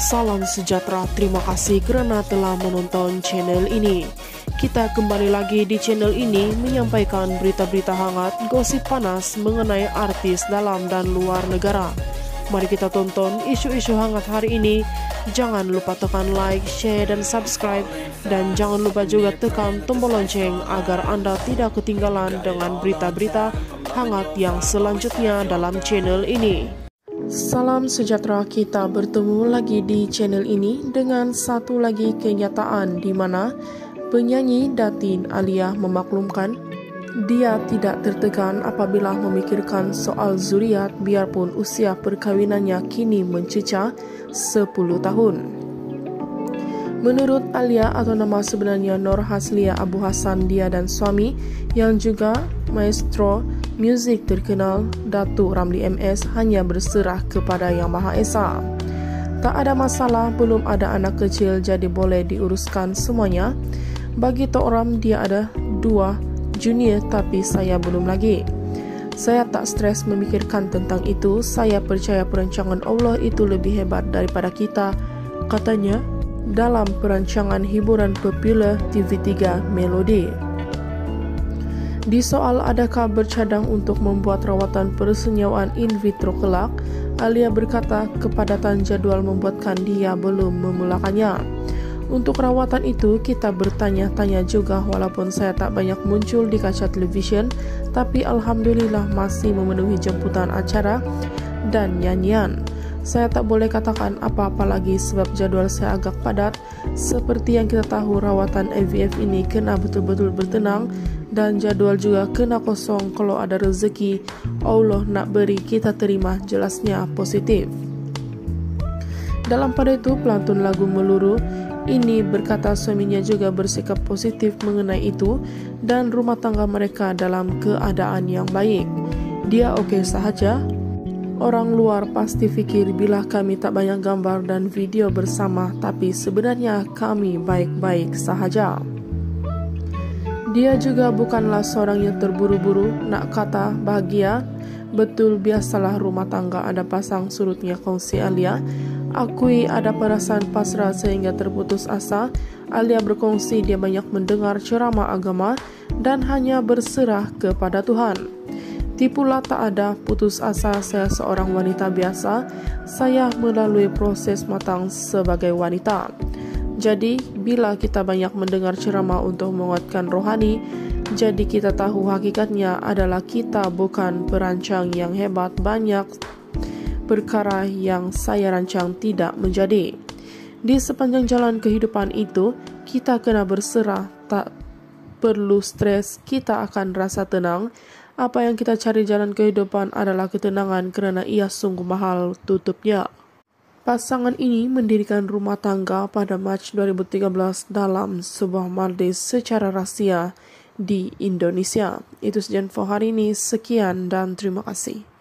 Salam sejahtera, terima kasih kerana telah menonton channel ini. Kita kembali lagi di channel ini menyampaikan berita-berita hangat, gosip panas mengenai artis dalam dan luar negara. Mari kita tonton isu-isu hangat hari ini. Jangan lupa tekan like, share dan subscribe. Dan jangan lupa juga tekan tombol lonceng agar Anda tidak ketinggalan dengan berita-berita hangat yang selanjutnya dalam channel ini. Salam sejahtera, kita bertemu lagi di channel ini dengan satu lagi kenyataan di mana penyanyi Datin Alia memaklumkan dia tidak tertekan apabila memikirkan soal zuriat biarpun usia perkahwinannya kini mencecah 10 tahun. Menurut Alia atau nama sebenarnya Nur Haslia Abu Hassan, dia dan suami yang juga maestro muzik terkenal Datuk Ramli MS hanya berserah kepada Yang Maha Esa. Tak ada masalah, belum ada anak kecil jadi boleh diuruskan semuanya. Bagi Tok Ram dia ada 2 junior tapi saya belum lagi. Saya tak stres memikirkan tentang itu, saya percaya perancangan Allah itu lebih hebat daripada kita, katanya dalam perancangan hiburan popular TV3 Melody. Di soal adakah bercadang untuk membuat rawatan persenyawaan in vitro kelak, Alia berkata kepadatan jadual membuatkan dia belum memulakannya. Untuk rawatan itu kita bertanya-tanya juga, walaupun saya tak banyak muncul di kaca televisyen, tapi Alhamdulillah masih memenuhi jemputan acara dan nyanyian. Saya tak boleh katakan apa-apa lagi sebab jadual saya agak padat. Seperti yang kita tahu, rawatan IVF ini kena betul-betul bertenang dan jadual juga kena kosong. Kalau ada rezeki Allah nak beri, kita terima, jelasnya positif. Dalam pada itu pelantun lagu Meluru ini berkata suaminya juga bersikap positif mengenai itu dan rumah tangga mereka dalam keadaan yang baik. Dia okey sahaja. Orang luar pasti fikir bila kami tak banyak gambar dan video bersama, tapi sebenarnya kami baik-baik sahaja. Dia juga bukanlah seorang yang terburu-buru nak kata bahagia. Betul, biasalah rumah tangga ada pasang surutnya, kongsi Alia. Akui ada perasaan pasrah sehingga terputus asa. Alia berkongsi dia banyak mendengar ceramah agama dan hanya berserah kepada Tuhan. Tipulah tak ada putus asa, saya seorang wanita biasa. Saya melalui proses matang sebagai wanita. Jadi, bila kita banyak mendengar ceramah untuk menguatkan rohani, jadi kita tahu hakikatnya adalah kita bukan perancang yang hebat. Banyak perkara yang saya rancang tidak menjadi. Di sepanjang jalan kehidupan itu, kita kena berserah, tak perlu stres, kita akan rasa tenang. Apa yang kita cari jalan kehidupan adalah ketenangan kerana ia sungguh mahal tutupnya. Pasangan ini mendirikan rumah tangga pada Mac 2013 dalam sebuah majlis secara rahsia di Indonesia. Itu saja info hari ini. Sekian dan terima kasih.